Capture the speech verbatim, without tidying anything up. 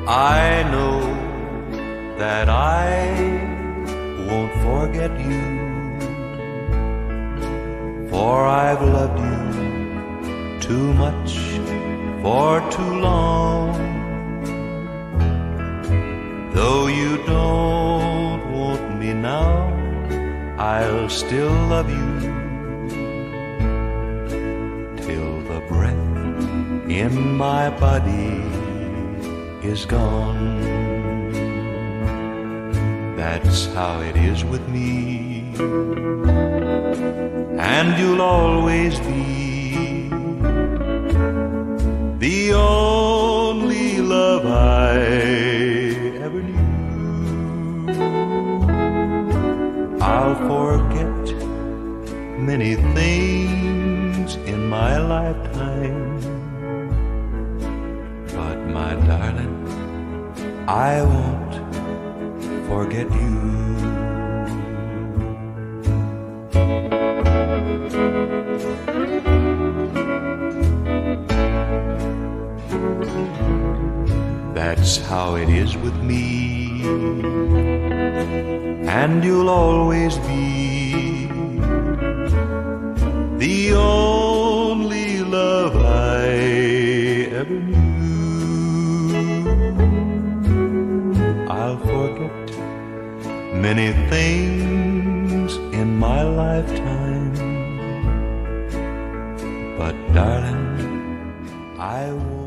I know that I won't forget you, for I've loved you too much for too long. Though you don't want me now, I'll still love you till the breath in my body is gone. That's how it is with me, and you'll always be the only love I ever knew. I'll forget many things in my lifetime, but my darling, I won't forget you. That's how it is with me, and you'll always be the only love I ever knew. I'll forget many things in my lifetime, but darling, I won't